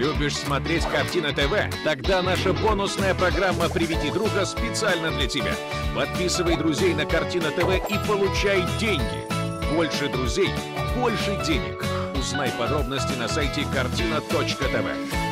Любишь смотреть Картина ТВ? Тогда наша бонусная программа «Приведи друга» специально для тебя. Подписывай друзей на Картина ТВ и получай деньги. Больше друзей, больше денег. Узнай подробности на сайте картина.тв.